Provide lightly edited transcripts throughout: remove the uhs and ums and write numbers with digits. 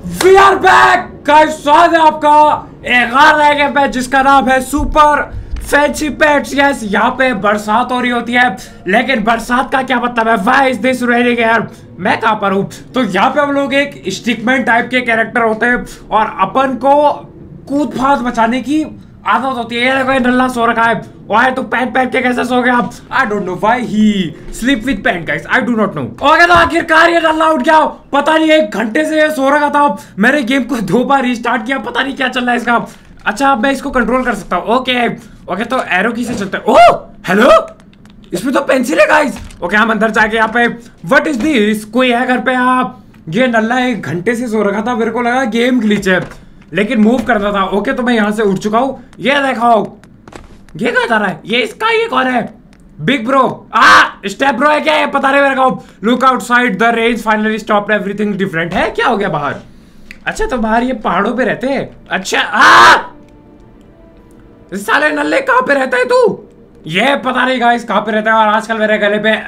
We are back guys, स्वागत है आपका एक और नए गेम पे जिसका नाम है सुपर फैंसी पेट्स। यस, यहाँ पे बरसात हो रही होती है, लेकिन बरसात का क्या मतलब है? व्हाई इज दिस रेनिंग यार, मैं कहाँ पर हूँ? तो यहाँ पे हम लोग एक स्टिकमैन टाइप के कैरेक्टर होते हैं और अपन को कूद फाद मचाने की आदत होती है। ये देखो, ये नल्ला सो रखा है। Why तो पैंट पहन के कैसे सो गया आप? I don't know why he sleep with pant guys. I do not know. Okay, तो आखिरकार ये नल्ला उठ गया। पता नहीं 1 घंटे से ये सो रखा था। मैंने गेम को 2 बार रिस्टार्ट किया, पता नहीं क्या चल रहा है इसका। अच्छा, अब मैं इसको कंट्रोल कर सकता हूँ। ओके, तो एरो की से चलते हैं। ओह हेलो, इसमें तो पेंसिल है गाइस। ओके, हम अंदर जाके यहाँ पे व्हाट इज दिस? कोई है घर पे? आप ये नल्ला 1 घंटे से सो रखा था, मेरे को लगा गेम ग्लिच है, लेकिन मूव करना था। ओके, तो मैं यहाँ से उठ चुका हूँ। ये देखो, ये कहाँ जा रहा है? ये इसका, ये कौन है? Big bro. स्टेप ब्रो है क्या? ये पता नहीं मेरे को। Look outside the range finally stop, everything different है। क्या हो गया बाहर? अच्छा, तो बाहर ये पहाड़ों पे रहते हैं। अच्छा, साले नल्ले कहाँ पे रहता है तू? ये पता नहीं गाइस कहाँ पे रहता है। और आजकल मेरे गले पे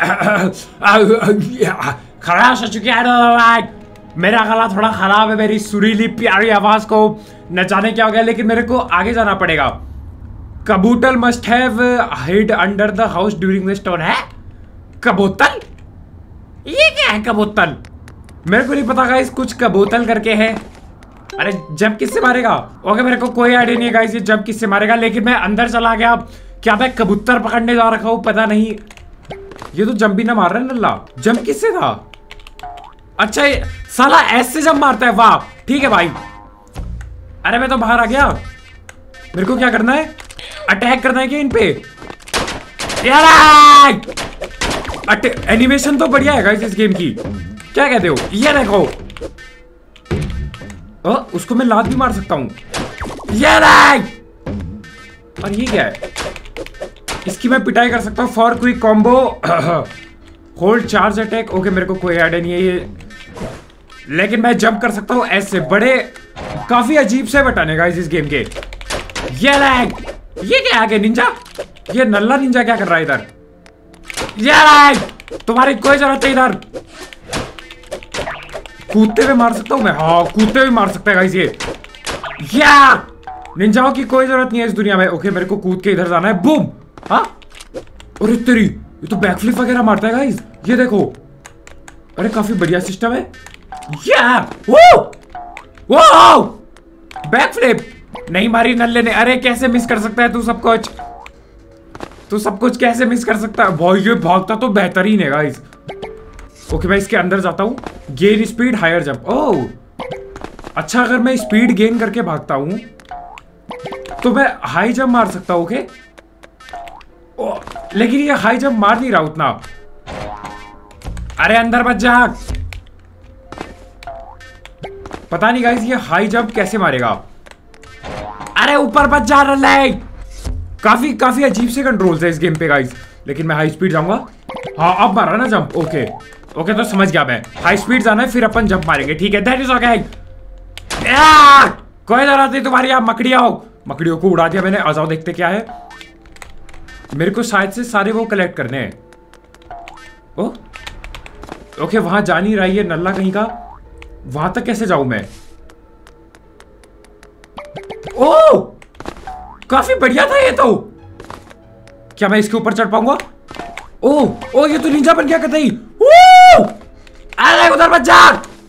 खराश हो चुकी है। मेरा गला थोड़ा खराब है, मेरी सुरीली प्यारी आवाज को न जाने क्या हो गया, लेकिन मेरे को आगे जाना पड़ेगा। कबूतर must have hid under the house during the stone. है कबूतर? ये क्या है कबूतर? मेरे को नहीं पता गाइस, कुछ कबूतर करके है। अरे जंप किससे मारेगा? ओके, मेरे को कोई आइडिया नहीं है गाइस ये जंप किससे मारेगा, लेकिन मैं अंदर चला गया। क्या मैं कबूतर पकड़ने जा रखा हूँ? पता नहीं। ये तो जंप भी ना मार रहा है नल्ला। जंप किससे था? अच्छा, ये साला ऐसे जंप मारता है। वाह, ठीक है भाई। अरे मैं तो बाहर आ गया। मेरे को क्या करना है? अटैक करना है क्या इन पे? एनिमेशन तो बढ़िया है गाइस इस गेम की। क्या कहते हो? ये देखो, उसको मैं लात भी मार सकता हूँ। ये और ये क्या है? इसकी मैं पिटाई कर सकता हूँ। For quick combo hold charge attack. Okay, मेरे को कोई आइडिया नहीं है ये, लेकिन मैं जंप कर सकता हूँ ऐसे। बड़े काफी अजीब से बटन है गाइस इस गेम के। ये क्या आगे निंजा? ये नल्ला निंजा क्या कर रहा है इधर? ये तुम्हारी कोई जरूरत नहीं इधर। कूदते हुए मार सकता हूँ मैं। हाँ, कूदते हुए मार सकता है गाइस ये। निंजाओं की कोई जरूरत नहीं है इस दुनिया में। ओके, मेरे को कूद के इधर जाना है। बूम। हाँ, अरे तेरी, ये तो बैकफ्लिप वगैरह मारता है गाइस। ये देखो, अरे काफी बढ़िया सिस्टम है। बैकफ्लिप नहीं मारी नल्ले ने। अरे कैसे मिस कर सकता है तू सब कुछ? तू सब कुछ कैसे मिस कर सकता है भाई? ये भागता तो बेहतरीन है गाइस। ओके, मैं इसके अंदर जाता हूँ। Gain speed, higher jump. Oh अच्छा, अगर मैं स्पीड गेन करके भागता हूँ तो मैं हाई जंप मार सकता हूँ। ओके, लेकिन ये हाई जंप मार नहीं रहा उतना। अरे अंदर मत जा। पता नहीं गाइस ये हाई जंप कैसे मारेगा। अरे ऊपर मत जा रहा है। काफी अजीब से कंट्रोल्स है इस गेम पे गाइस, लेकिन मैं हाई स्पीड जाऊंगा। हाँ, अब मारा ना जंप। ओके, तो समझ गया मैं। हाई स्पीड जाना है, फिर अपन जंप मारेंगे। ठीक है, दैट इज ओके। कोई जरूरत नहीं तुम्हारी। आप मकड़ियों को उड़ा दिया मैंने। आ जाओ, देखते क्या है। मेरे को शायद से सारे वो कलेक्ट करने हैं। ओके, वहां जा नहीं रहा है ये नल्ला कहीं का। वहां तक कैसे जाऊं मैं? काफी बढ़िया था ये तो। क्या मैं इसके ऊपर चढ़ पाऊंगा? ये तो निंजा बन गया कतई। अरे उधर मत जा।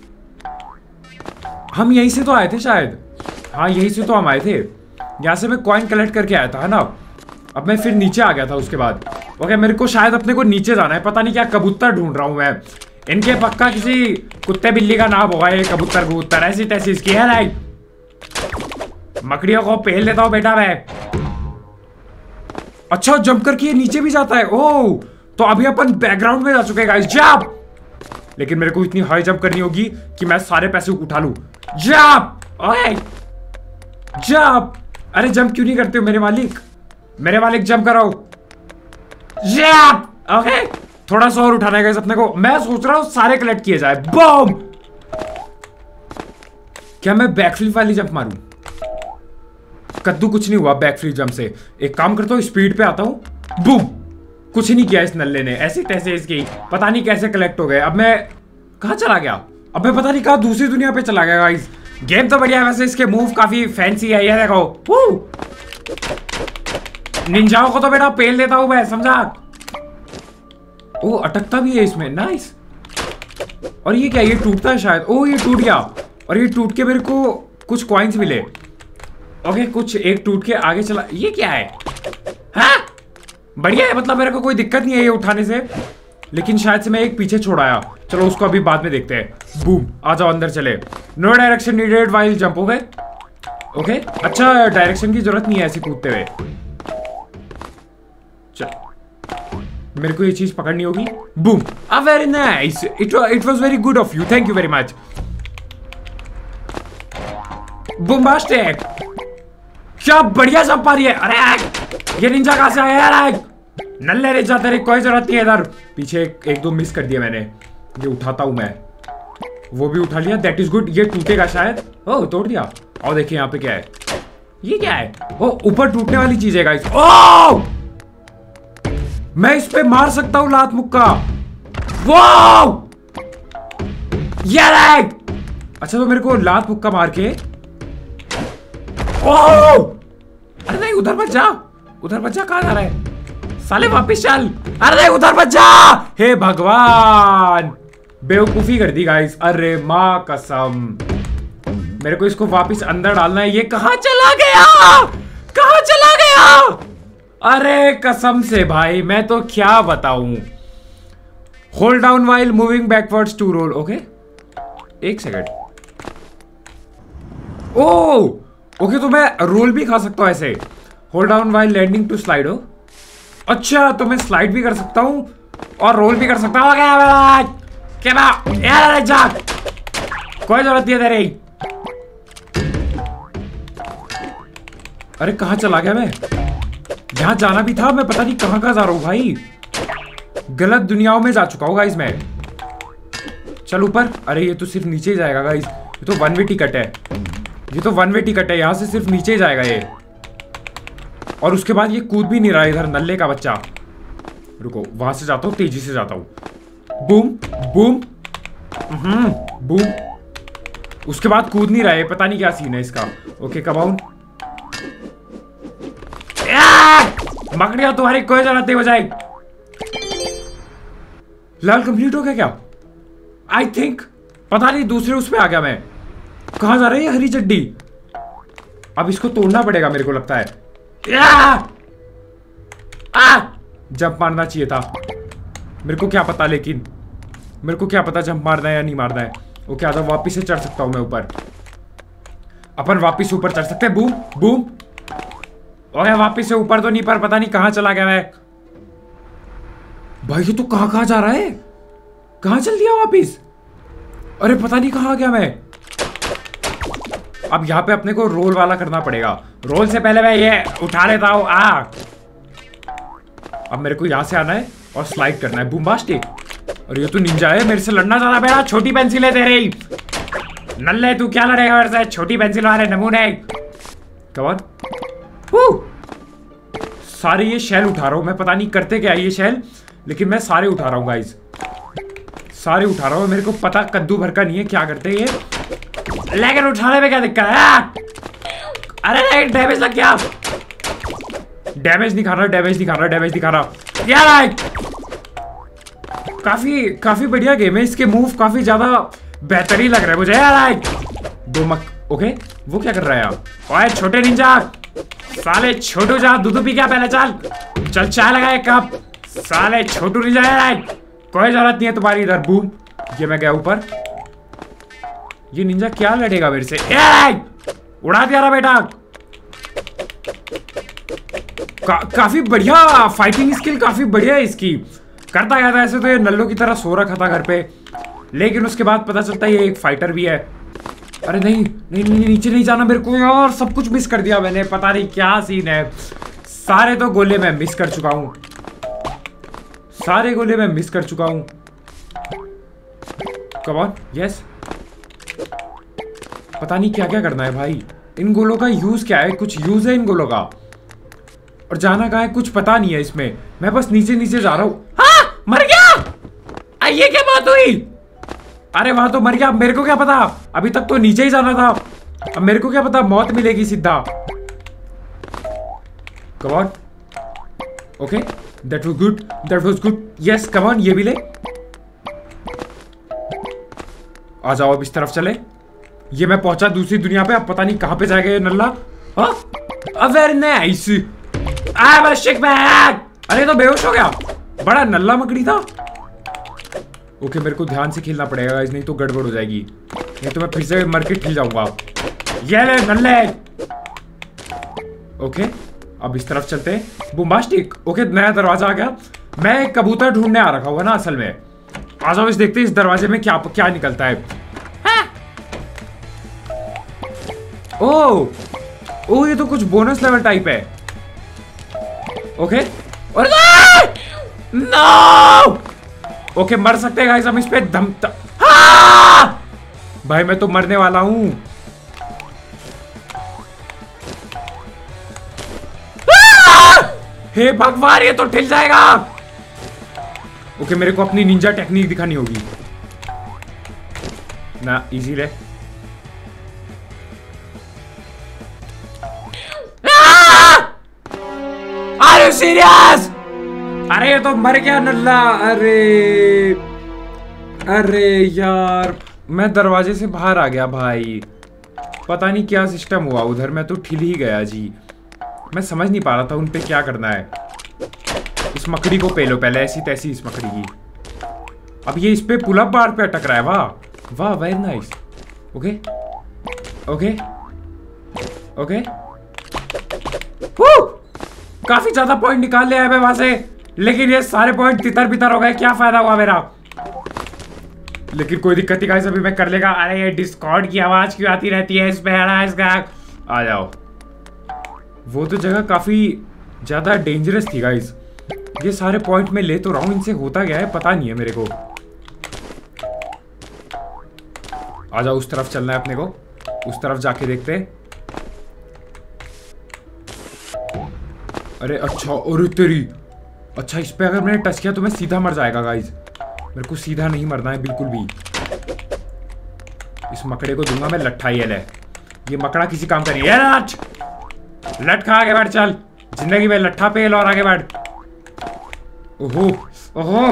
हम यहीं से तो आए थे शायद। हाँ, यहीं से तो हम आए थे। यहाँ से मैं कॉइन कलेक्ट करके आया था, है ना? अब मैं फिर नीचे आ गया था उसके बाद। ओके, मेरे को शायद अपने को नीचे जाना है। पता नहीं क्या कबूतर ढूंढ रहा हूं मैं। इनके पक्का किसी कुत्ते बिल्ली का नाम होगा ये। कबूतर ऐसी तैसी इसकी है। लाइक मकड़ियों को पहल लेता हूं बेटा मैं। अच्छा, जंप करके ये नीचे भी जाता है। तो अभी अपन बैकग्राउंड में जा चुके हैं गाइस। जंप। लेकिन मेरे को इतनी हाई जंप करनी होगी कि मैं सारे पैसे उठा लूं। जंप। ओए जंप। अरे जंप क्यों नहीं करते हो मेरे मालिक? जंप करो। जंप। ओके, थोड़ा सा और उठाना है गाइस अपने को। मैं सोच रहा हूं सारे कलेक्ट किए जाए। बम। क्या मैं बैकफ्लिप वाली जंप मारूं? कद्दू कुछ नहीं हुआ बैकफ्लिप जंप से। एक काम करता हूँ, स्पीड पे आता हूँ। बूम। कुछ नहीं किया इस नल्ले ने। ऐसे तैसे इसकी पता नहीं कैसे कलेक्ट हो गए। अब मैं कहाँ चला गया? अब मैं पता नहीं कहाँ दूसरी दुनिया पे चला गया गाइस। गेम तो बढ़िया है वैसे, इसके मूव काफी फैंसी है। ये देखो निंजाओं को तो बेटा पेल देता हूं मैं, समझा। ओ अटकता भी है इसमें, नाइस। और ये क्या, ये टूटता है शायद। ओ ये टूट गया, और ये टूट के मेरे को कुछ कॉइन्स मिले। ओके कुछ एक टूट के आगे चला। ये क्या है? हाँ बढ़िया है, मतलब मेरे को कोई दिक्कत नहीं है ये उठाने से, लेकिन शायद से मैं एक पीछे छोड़ आया। चलो उसको अभी बाद में देखते हैं। बूम, आ जाओ अंदर चले। No direction needed while jump. हो गए। ओके अच्छा, डायरेक्शन की जरूरत नहीं है ऐसे कूदते हुए। चल मेरे को ये चीज पकड़नी होगी। Boom, ah very nice, it was very good of you, thank you very much. Bombastic, क्या बढ़िया जंप आ रही है। अरे ये निंजा कहां से आया यार? नल्ले निंजा, तेरी कोई जरूरत नहीं है इधर। पीछे एक दो मिस कर दिया मैंने। ये उठाता हूं मैं, वो भी उठा लिया, दैट इज गुड। ये टूटेगा शायद। ओह तोड़ दिया। और देखिए यहाँ पे क्या है। ये क्या है? ओ ऊपर टूटने वाली चीज है गाइस। ओह मैं इस पे मार सकता हूं लात मुक्का। वो यार अच्छा, तो मेरे को लात मुक्का मार के। ओह अरे नहीं, उधर मत जा, उधर मत जा। कहां जा रहा है साले? वापिस चल। अरे नहीं उधर मत जा। हे भगवान, बेवकूफी कर दी गाइस। अरे माँ कसम, मेरे को इसको वापिस अंदर डालना है। ये कहां चला गया? कहां चला गया? अरे कसम से भाई, मैं तो क्या बताऊं। Hold down while moving backwards to roll. Okay एक सेकंड। ओह ओके, तो मैं रोल भी खा सकता हूं ऐसे। Hold down while landing to slide. हो अच्छा, तो मैं स्लाइड भी कर सकता हूं और रोल भी कर सकता हूं। क्या यार जा, कोई जरूरत नहीं है तेरी। अरे कहां चला गया मैं? यहां जाना भी था, मैं पता नहीं कहां कहां जा रहा हूं भाई। गलत दुनियाओं में जा चुका हूं गाइस मैं। चल ऊपर। अरे ये तो सिर्फ नीचे ही जाएगा गाइस, ये तो वन वे टिकट है। ये तो वन वे टिकट है, यहां से सिर्फ नीचे ही जाएगा ये। और उसके बाद ये कूद भी नहीं रहा इधर, नल्ले का बच्चा। रुको वहां से जाता हूं, तेजी से जाता हूं। Boom boom boom. उसके बाद कूद नहीं रहा है, पता नहीं क्या सीन है इसका। ओके कबाउन। मकड़िया तुम्हारी कोई जरूरत नहीं हो जाएगी। लेवल कंप्लीट हो गया क्या? आई थिंक, पता नहीं, दूसरे उसमें आ गया मैं। कहां जा रही है हरी चड्डी? अब इसको तोड़ना पड़ेगा मेरे को लगता है। जंप मारना चाहिए था, मेरे को क्या पता, लेकिन मेरे को क्या पता जंप मारना है या नहीं मारना है। ओके आजा, वापिस से चढ़ सकता हूं मैं ऊपर। अपन वापिस ऊपर चढ़ सकते हैं। Boom boom. ओके वापिस से ऊपर तो नहीं, पर पता नहीं कहां चला गया मैं भाई। ये तो कहां कहां जा रहा है? कहां चल दिया वापिस? अरे पता नहीं कहां आ गया मैं। अब यहाँ पे अपने को रोल वाला करना पड़ेगा। रोल से पहले मैं ये उठा लेता हूँ। अब मेरे को यहाँ से आना है और स्लाइड करना है। बूम्बास्टिक। और ये तो निंजा है, मेरे से लड़ना चाहता बेटा। छोटी पेंसिल है तेरी, नल्ले तू क्या लड़ेगा मेरे से? छोटी पेंसिल वाले नमूने। कम सारे ये शेल उठा रहा हूं मैं, पता नहीं करते क्या है ये शेल, लेकिन मैं सारे उठा रहा हूँ गाइज, सारे उठा रहा हूँ। मेरे को पता कद्दू भर का नहीं है क्या करते ये, लेकिन उठाने में क्या दिक्कत है? अरे नहीं, डैमेज लग गया। डैमेज नहीं खा रहा, डैमेज नहीं खा रहा, डैमेज नहीं खा रहा यार। काफी बढ़िया गेम है, इसके मूव काफी ज्यादा बेहतरीन लग रहे हैं मुझे यार। ओके वो क्या कर रहा है यार? ओए छोटे निंजा, साले छोटू जा दूध पी क्या पहले? चल चाय लगा एक कप। साले छोटू निंजा यार, कोई जरूरत नहीं है तुम्हारी इधर। बूम, ये मैं गया ऊपर। ये निंजा क्या लड़ेगा मेरे से? उड़ा दिया रहा बेटा। काफी बढ़िया फाइटिंग स्किल, काफी बढ़िया है इसकी। करता गया था ऐसे तो ये नल्लों की तरह सो रखा था घर पे, लेकिन उसके बाद पता चलता है ये एक फाइटर भी है। अरे नहीं नहीं नहीं, नीचे नहीं जाना मेरे को यार, सब कुछ मिस कर दिया मैंने, पता नहीं क्या सीन है। सारे तो गोले मैं मिस कर चुका हूं, सारे गोले मैं मिस कर चुका हूं। Come on, yes. पता नहीं क्या क्या करना है भाई। इन गोलों का यूज क्या है? कुछ यूज है इन गोलों का? और जाना कहाँ है कुछ पता नहीं है इसमें। मैं बस नीचे नीचे जा रहा हूँ। हाँ मर गया। ये क्या बात हुई? अरे वहां तो मर गया, मेरे को क्या पता, अभी तक तो नीचे ही जाना था। अब मेरे को क्या पता मौत मिलेगी सीधा। Come on. Okay that was good, that was good. Yes come on, ये भी ले। आ जाओ अब इस तरफ चले। ये मैं पहुंचा दूसरी दुनिया पे, अब पता नहीं कहां पे जाएगा ये नल्ला। Very nice. अरे तो बेहोश हो गया, बड़ा नल्ला मकड़ी था। ओके मेरे को ध्यान से खेलना पड़ेगा गाइस, नहीं तो गड़बड़ हो जाएगी, नहीं तो मैं फिर से मर के ठिल जाऊंगा। ये ले नल्ले। ओके अब इस तरफ चलते हैं। बूम्बास्टिक। ओके नया दरवाजा आ गया। मैं एक कबूतर ढूंढने आ रखा हुआ ना असल में। आ जाओ इस देखते हैं इस दरवाजे में क्या क्या निकलता है। ओ ये तो कुछ बोनस लेवल टाइप है। ओके और नो। ओके मर सकते हैं गाइस हम इस पे दम भाई मैं तो मरने वाला हूं। हे भगवान ये तो ठिल जाएगा। ओके मेरे को अपनी निंजा टेक्निक दिखानी होगी ना। इजी ले। Are you serious? अरे ये तो मर गया नल्ला। अरे यार मैं दरवाजे से बाहर आ गया भाई, पता नहीं क्या सिस्टम हुआ उधर, मैं तो ठिल ही गया जी। मैं समझ नहीं पा रहा था उन पे क्या करना है। इस मकड़ी को पेलो पहले, ऐसी तैसी इस मकड़ी की। अब ये इस पे पुल अप बार पे अटक रहा है। वाह वाह very nice. Okay okay okay काफी ज्यादा पॉइंट निकाल लिया है मैं वहां से, लेकिन ये सारे पॉइंट तितर बितर हो गए। क्या फायदा हुआ मेरा? लेकिन कोई दिक्कत नहीं गाइस, अभी मैं कर लेगा। अरे ये डिस्कॉर्ड की आवाज क्यों आती रहती है इसमें? आ जाओ। वो तो जगह काफी ज्यादा डेंजरस थी गाइस। ये सारे पॉइंट में ले तो रहा हूं, इनसे होता क्या है पता नहीं है मेरे को। आ जाओ उस तरफ चलना है अपने को, उस तरफ जाके देखते हैं। अरे अच्छा और तेरी, अच्छा इस पे अगर मैंने टच किया तो मैं सीधा मर जाएगा गाइस। मेरे को सीधा नहीं मरना है बिल्कुल भी। इस मकड़े को दूंगा मैं लट्ठा। ये ले, ये मकड़ा किसी काम का नहीं है। लट खा आगे बढ़, चल जिंदगी में लट्ठा पेल और आगे बढ़। ओहो ओहो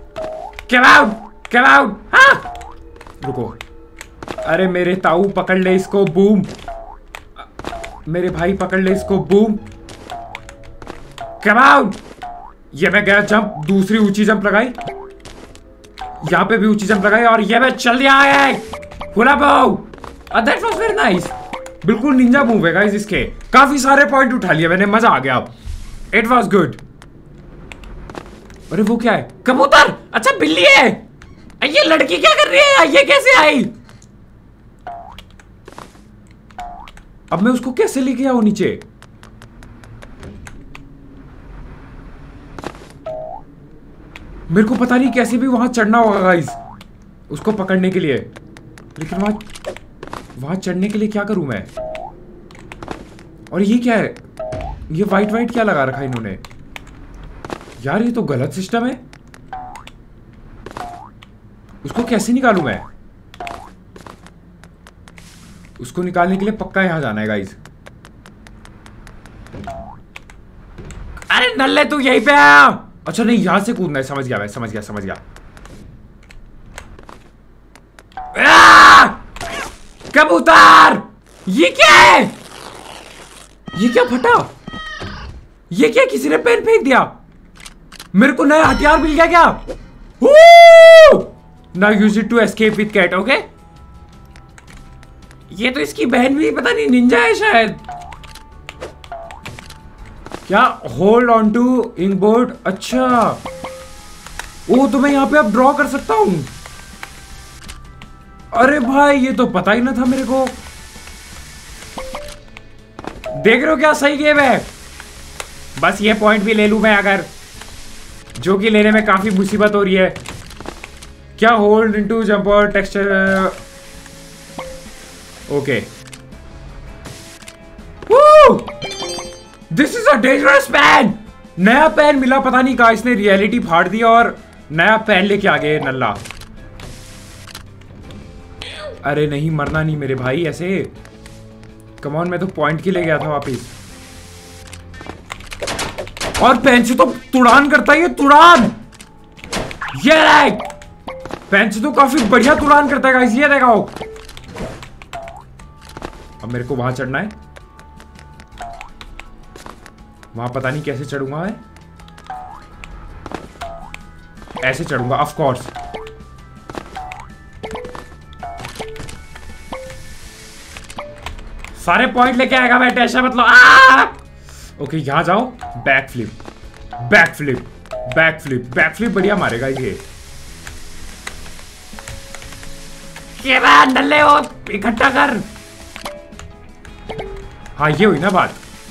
get out। हाँ रुको। अरे मेरे ताऊ पकड़ ले इसको। बूम मेरे भाई पकड़ ले इसको। बूम ये मैं गया जंप, दूसरी ऊंची जंप लगाई, यहां पे भी ऊंची जंप लगाई और ये मैं चल दिया है। That was very nice. बिल्कुल निंजा मूव है गाइस इसके। काफी सारे पॉइंट उठा लिए मैंने, मजा आ गया। It was good. अरे वो क्या है? कबूतर। अच्छा बिल्ली है। ये लड़की क्या कर रही है? ये कैसे आई? अब मैं उसको कैसे लेके आऊं नीचे? मेरे को पता नहीं कैसे भी वहां चढ़ना होगा गाइस उसको पकड़ने के लिए। लेकिन वहां चढ़ने के लिए क्या करूं मैं? और ये क्या है? ये वाइट वाइट क्या लगा रखा है इन्होंने यार? ये तो गलत सिस्टम है। उसको कैसे निकालूं मैं? उसको निकालने के लिए पक्का यहां जाना है गाइस। अरे नल्ले तू यहीं पे आया। अच्छा नहीं यहां से कूदना है। समझ गया मैं, समझ गया। कबूतर ये क्या है? ये क्या फटा? ये क्या किसी ने पेन फेंक दिया? मेरे को नया हथियार मिल गया क्या? Now use it to escape with cat. Okay ये तो इसकी बहन भी पता नहीं निंजा है शायद। क्या? Hold on to ink board. अच्छा ओ तो मैं यहां पे अब ड्रॉ कर सकता हूं। अरे भाई ये तो पता ही ना था मेरे को। देख रहे हो क्या सही गेम है? बस ये पॉइंट भी ले लूं मैं अगर, जो कि लेने में काफी मुसीबत हो रही है। क्या? होल्ड इनटू जंप और texture. Okay this is a dangerous pen. नया पेन मिला, पता नहीं कहा इसने रियलिटी फाड़ दी और नया पेन लेके आ गए नल्ला। अरे नहीं मरना नहीं मेरे भाई ऐसे। कम ऑन, मैं तो पॉइंट के लिए गया था वापिस। और पेंच तो तुड़ान करता है ये, तुड़ान। ये राइट, पेंच तो काफी बढ़िया तुड़ान करता है गाइस, ये देखो। अब मेरे को वहां चढ़ना है, वहां पता नहीं कैसे चढ़ूंगा मैं। ऐसे चढ़ूंगा ऑफ कोर्स। सारे पॉइंट लेके आएगा मैं, टेंशन मत लो। ओके यहां जाओ, back flip, back flip, back flip, back flip बढ़िया मारेगा ये। नल्ले हो, इकट्ठा कर। हाँ ये हुई ना बात।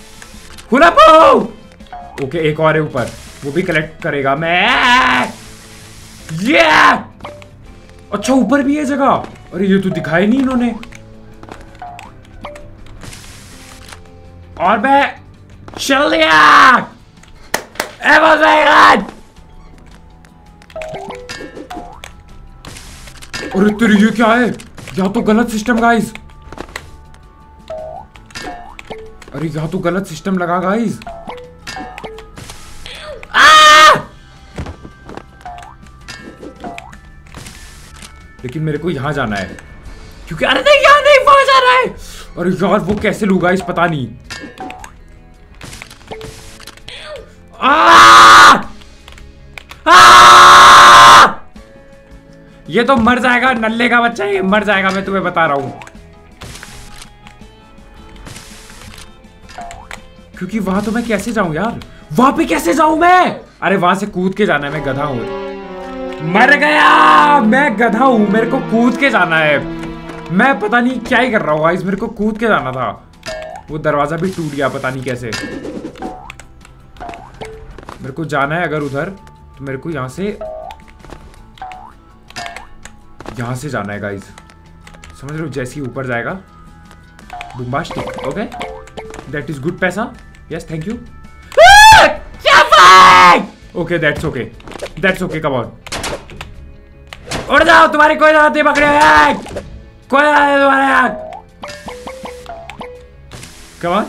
ओके एक और है ऊपर, वो भी कलेक्ट करेगा मैं। ये अच्छा ऊपर भी है जगह। अरे ये तो दिखाई नहीं इन्होंने। और मैं चल दिया। अरे तेरी ये क्या है? यहाँ तो गलत सिस्टम गाइस। अरे यहाँ तो गलत सिस्टम लगा गाइस। लेकिन मेरे को यहां जाना है क्योंकि अरे नहीं यहां नहीं, वहां जा रहा है। अरे यार वो कैसे लूंगा इस, पता नहीं। ये तो मर जाएगा, नल्ले का बच्चा ये मर जाएगा, मैं तुम्हें बता रहा हूं। क्योंकि वहां तो मैं कैसे जाऊं यार, वहां पे कैसे जाऊं मैं? अरे वहां से कूद के जाना है, मैं गधा हूं। मर गया, मैं गधा हूं, मेरे को कूद के जाना है। मैं पता नहीं क्या ही कर रहा हूँ गाइस, मेरे को कूद के जाना था। वो दरवाजा भी टूट गया पता नहीं कैसे। मेरे को जाना है अगर उधर, तो मेरे को यहां से जाना है गाइस, समझ रहे हो? जैसे ही ऊपर जाएगा bombastic. Okay that is good पैसा, yes thank you. Okay that's okay come on, उड़ जाओ, तुम्हारी कोई जरूरत नहीं पकड़े, कोई तुम्हारे। Come on,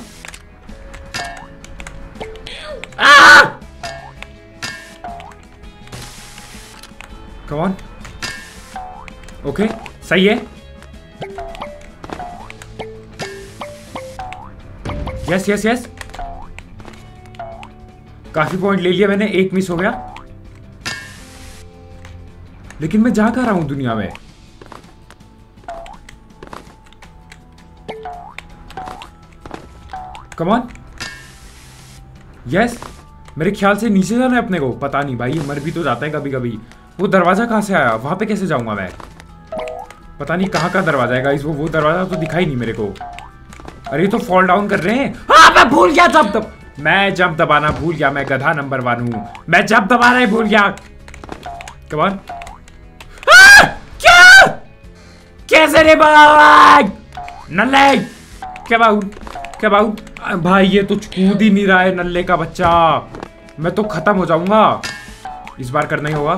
come on. Okay सही है, यस यस यस। काफी पॉइंट ले लिया मैंने, एक मिस हो गया। लेकिन मैं जा कहां रहा हूं दुनिया में? Come on, yes. मेरे ख्याल से नीचे जाना है अपने को, पता नहीं भाई, मर भी तो जाता है कभी कभी। वो दरवाजा कहां से आया, वहां पे कैसे जाऊंगा मैं? पता नहीं कहां का दरवाजा है गाइस, वो दरवाजा तो दिखाई नहीं मेरे को। अरे तो फॉल डाउन कर रहे हैं। हाँ मैं भूल गया जंप, मैं जंप दबाना भूल गया, मैं गधा नंबर 1 हूं, मैं जंप दबाना ही भूल गया। कम ऑन, क्या कैसे रे भाई नल्ले, क्या बाउट भाई, ये तो कूद ही नहीं रहा है नल्ले का बच्चा। मैं तो खत्म हो जाऊंगा, इस बार करना ही होगा।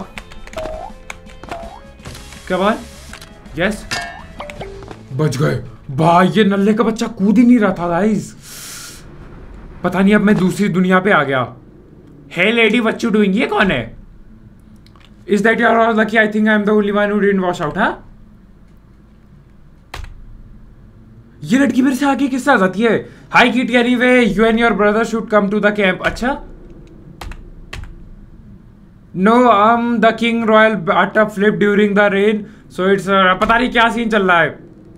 क्या बात, यस बच गए भाई। ये नल्ले का बच्चा कूद ही नहीं रहा था गाइस, पता नहीं अब मैं दूसरी दुनिया पे आ गया। Hey lady what you doing, ये कौन है? Is that you are lucky? I think I am the only one who didn't wash out. हाँ ये लड़की मेरे से आगे किससे आ जाती है? Hi kitty, anyway you and your brother should come to the camp. अच्छा नो द किंग रॉयल बाटा flip during the rain, so it's पता नहीं क्या सीन चल रहा है।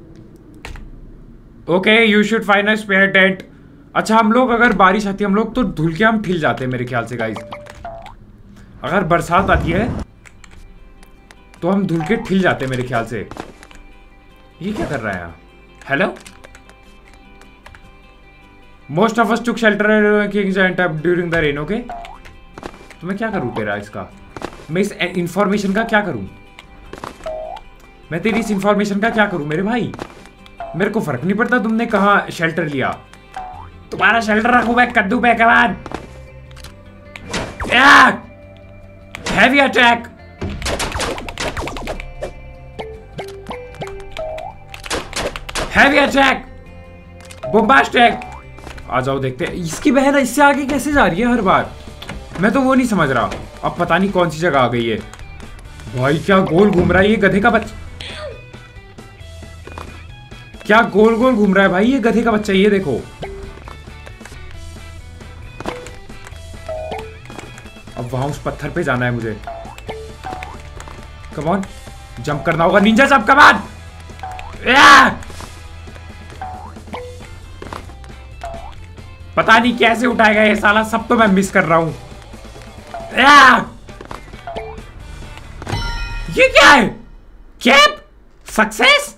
Okay you should find a spare tent. अच्छा हम लोग अगर बारिश आती है हम लोग तो धुल के हम ठिल जाते हैं मेरे ख्याल से गाइस। अगर बरसात आती है तो हम धुल के ठिल जाते हैं मेरे ख्याल से। ये क्या कर रहा है यहाँ? Hello, most of us took shelter kings and during the rain. Okay तो मैं क्या करूं तेरा इसका, मैं इस इंफॉर्मेशन का क्या करूं? मैं तेरी इस इंफॉर्मेशन का क्या करूं मेरे भाई? मेरे को फर्क नहीं पड़ता तुमने कहां शेल्टर लिया, तुम्हारा शेल्टर रखूं मैं कद्दू पे। Come on heavy attack, heavy attack, bombastic. आ जाओ देखते हैं इसकी बहन इससे आगे कैसे जा रही है हर बार, मैं तो वो नहीं समझ रहा। अब पता नहीं कौन सी जगह आ गई है। भाई क्या गोल घूम रहा है ये गधे का बच्चा, क्या गोल गोल घूम रहा है भाई ये गधे का बच्चा, ये देखो। अब वहां उस पत्थर पे जाना है मुझे। कम ऑन, जंप करना होगा, निंजा जंप, कम ऑन। पता नहीं कैसे उठाएगा ये साला, सब तो मैं मिस कर रहा हूं। ये क्या है? Cap success?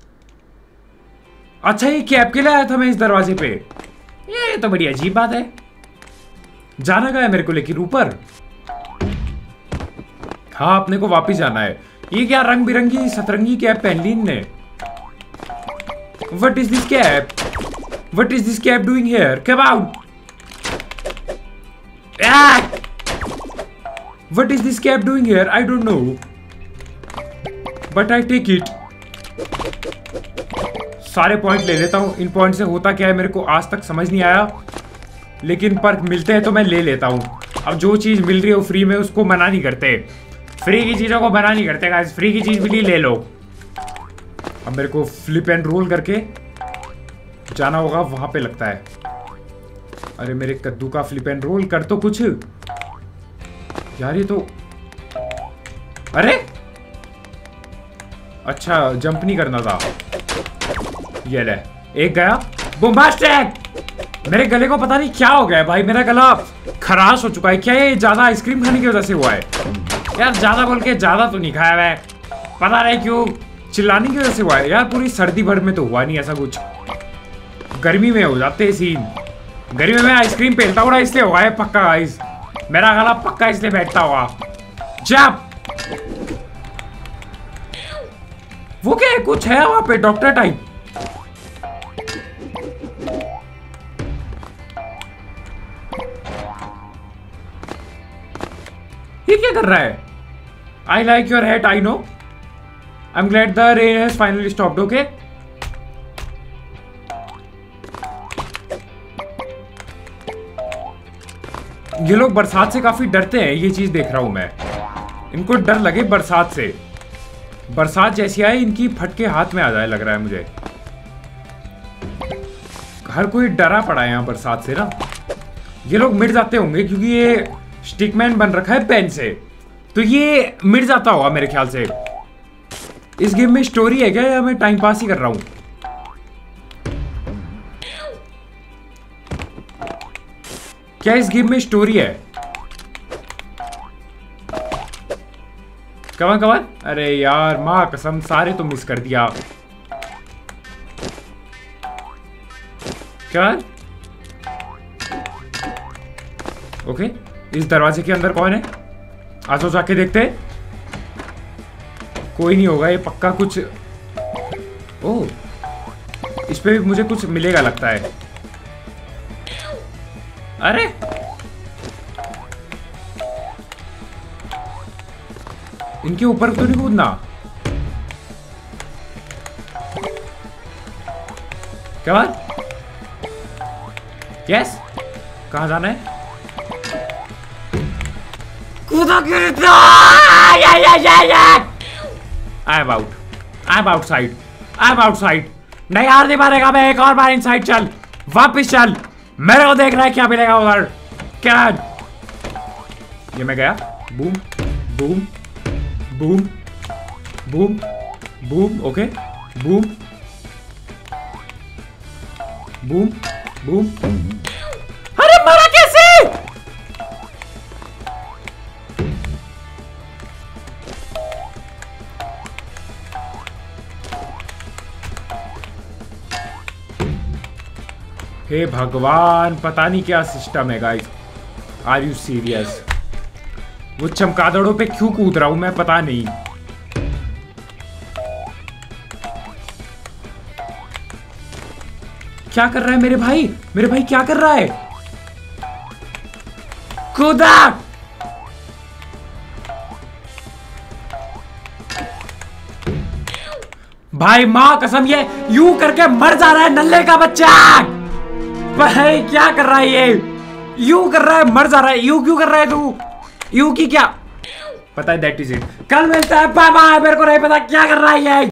अच्छा ये कैप के लिए आया था मैं इस दरवाजे पे, ये तो बड़ी अजीब बात है। जाना कहाँ है मेरे को लेकिन ऊपर? हाँ अपने को वापस जाना है। ये क्या रंग बिरंगी सतरंगी कैप पहन ली इनने। What is this cap? What is this cap doing here? Come out! Ah! What is this cap doing here? I don't know. But I take it. सारे पॉइंट ले लेता हूँ। इन पॉइंट से होता क्या है मेरे को आज तक समझ नहीं आया, लेकिन पर मिलते हैं तो मैं ले लेता हूँ। अब जो चीज मिल रही है वो फ्री में, उसको मना नहीं करते। फ्री की चीजों को मना नहीं करते गाइस, फ्री की चीज मिली ले लो। अब मेरे को फ्लिप एंड रोल करके जाना होगा वहां पे लगता है। अरे मेरे कद्दू का फ्लिप एंड रोल कर तो कुछ यार, ये तो अरे अच्छा जंप नहीं करना था। ये ले एक गया, बॉम्बास्टिक। मेरे गले को पता नहीं क्या हो गया है भाई, मेरा गला खराश हो चुका है। क्या ये ज्यादा आइसक्रीम खाने की वजह से हुआ है? यार ज्यादा बोल के ज्यादा तो नहीं खाया मैं, पता नहीं क्यों चिल्लाने की वजह से हुआ है यार। पूरी सर्दी भर में तो हुआ नहीं ऐसा कुछ, गर्मी में हो जाते हैं सीन। गर्मी में आइसक्रीम पहनता हुआ इसलिए हुआ है पक्का गाइस, मेरा गला पक्का इसलिए बैठता हुआ। जब वो क्या है, कुछ है वहां पे डॉक्टर टाइप। ये क्या कर रहा है? I like your hat, I know. I am glad the rain has finally stopped. Okay ये लोग बरसात से काफी डरते हैं, ये चीज देख रहा हूं मैं। इनको डर लगे बरसात से, बरसात जैसी आए इनकी फटके हाथ में आ जाए लग रहा है मुझे। हर कोई डरा पड़ा है यहां बरसात से ना। ये लोग मिट जाते होंगे क्योंकि ये स्टिकमैन बन रखा है पेन से, तो ये मिट जाता होगा मेरे ख्याल से। इस गेम में स्टोरी है क्या या मैं टाइम पास ही कर रहा हूं? क्या इस गेम में स्टोरी है? कवन कवन, अरे यार मां कसम सारे तो मिस कर दिया। क्या? ओके इस दरवाजे के अंदर कौन है? आ जाओ जाके देखते। कोई नहीं होगा ये पक्का। कुछ ओह इस पे भी मुझे कुछ मिलेगा लगता है। अरे इनके ऊपर तो नहीं कूदना। क्या बात? यस कहां जाना है? कूदा गिरता। I am out, I am outside, I am outside. नहीं हार नहीं मारेगा मैं, एक और बार इनसाइड चल, वापिस चल। मेरे को देख रहा है क्या मिलेगा उधर। क्या ये मैं गया। Boom boom boom boom boom. Okay boom boom boom. अरे मरा कैसे? हे भगवान पता नहीं क्या सिस्टम है गाइस। Are you serious? वो चमगादड़ों पे क्यों कूद रहा हूं मैं पता नहीं। क्या कर रहा है मेरे भाई? मेरे भाई क्या कर रहा है? कूदा। भाई माँ कसम ये यूं करके मर जा रहा है नल्ले का बच्चा। भाई क्या कर रहा है ये, यूं कर रहा है मर जा रहा है। यूं क्यों कर रहा है तू, यूं की क्या पता है। दैट इज इट, कल मिलता है, बाय बाय। मेरे को नहीं पता क्या कर रहा है ये।